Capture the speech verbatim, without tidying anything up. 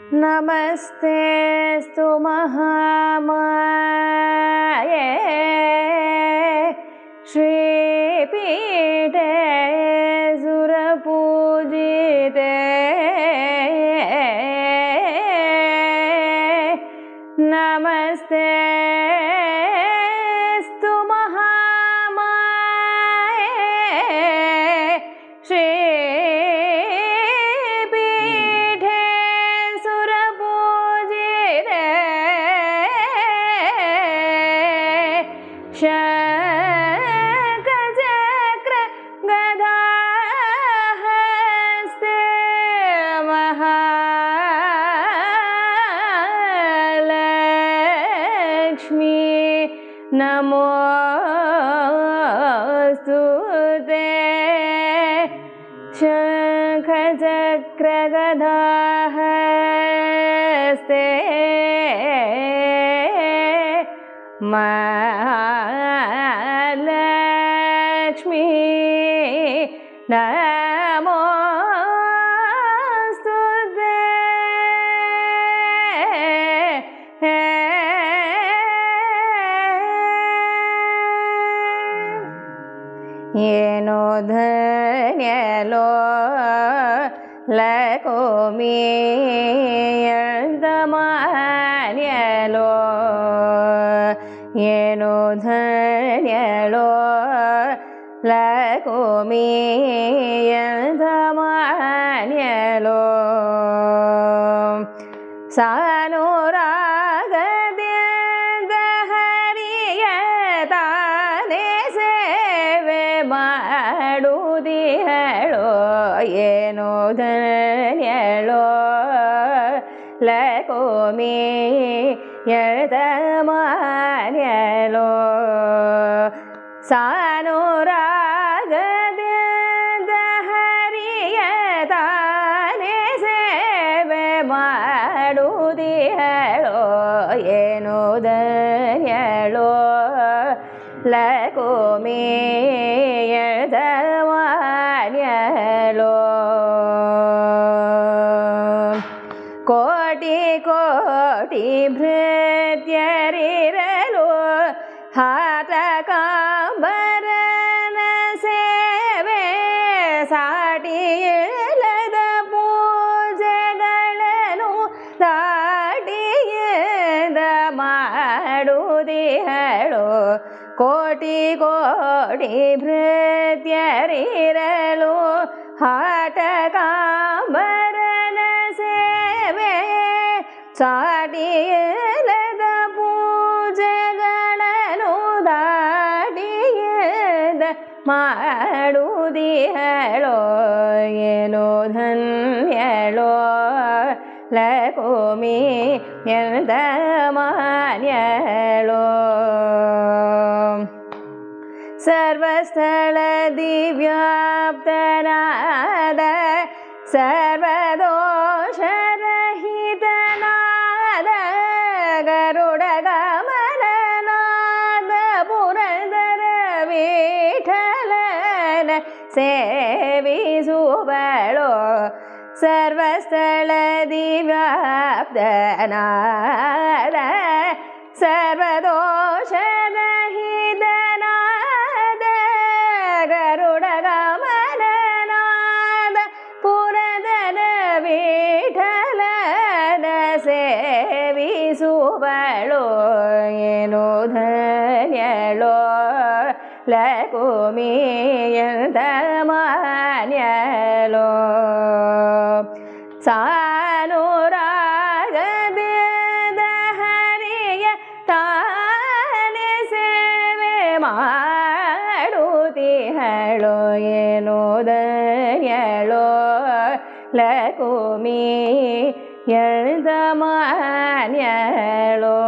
नमस्तेस्तु महामाये श्रीपीठे सुरपूजिते नमस्तेस्तु महामाये श्रीपीठे सुरपूजिते शङ्खचक्र गदाहस्ते महालक्ष्मी नमोस्तुते शङ्खचक्र गदाहस्ते महालक्ष्मी नमोस्तुते येनो धन्यलो लकोमीयन्तमान्यलो येनो धन्यलो लकोमीयन्तमान्यलो सानुरागದಿಂದ ಹರಿಯತಾನೆ ಸೇವೆ ಮಾಡುದಿಹಳೋ ಏನೋ ಧನ್ಯಳೋ ಲಕೋಮಿ ಯತಮಾನ್ಯಳೋ ಸಾನುರಾಗದಿಂದ ಹರಿಯತಾನೆ ಸೇವೆ ಮಾಡುದಿಹಳೋ ಏನೋ ಧನ್ಯಳೋ ಲಕೋಮಿ ಯತಮಾನ್ಯಳೋ ಕೋಟಿ ಕೋಟಿ ಭೃತ್ಯರಿರಲು ಹಾಟಕಾಂಬರನ ಸೇವೆ ಸಾಟಿಯಿಲ್ಲದ ಪೂಜೆಗಳನ್ನು ದಾಟಿಯದ ಮಾಡುದಿಹಳೋ ಕೋಟಿ ಕೋಟಿ ಭೃತ್ಯರಿರಲು ಹಾಟಕಾಂಬರನ ಸೇವೆ ಸಾಟಿಯಿಲ್ಲದ ಪೂಜೆಗಳನ್ನು ದಾಟಿಯದ ಮಾಡುದಿಹಳೋ ಏನೋ ಧನ್ಯಳೋ ಲಕೋಮಿ ಯತಮಾನ್ಯಳೋ ಸರ್ವಸ್ಥಳ ದಿವ್ಯಾಪ್ತನಾದ ಸರ್ವದೋಷರಹಿತನಾದ ಗರುಡಗಮನನಾದ ಪುರಂದರ ವಿಠಲನ ಸೇವಿಸುವಳೋ ಸರ್ವಸ್ಥಳ ದಿವ್ಯಾಪ್ತನಾದ ಸರ್ವದೋಷರಹಿತನಾದ ಗರುಡಗಮನನಾದ ಪುರಂದರ ವಿಠಲನ ಸೇವಿಸುವಳೋ ಏನೋ ಧನ್ಯಳೋ ಲಕೋಮಿ ಯತಮಾನ್ಯಳೋ ಸಾನುರಾಗದಿಂದ ಹರಿಯ ತಾನೆ ಸೇವೆ ಮಾಡುದಿಹಳೋ ಏನೋ ಧನ್ಯಳೋ ಲಕೋಮಿ ಯತಮಾನ್ಯಳೋ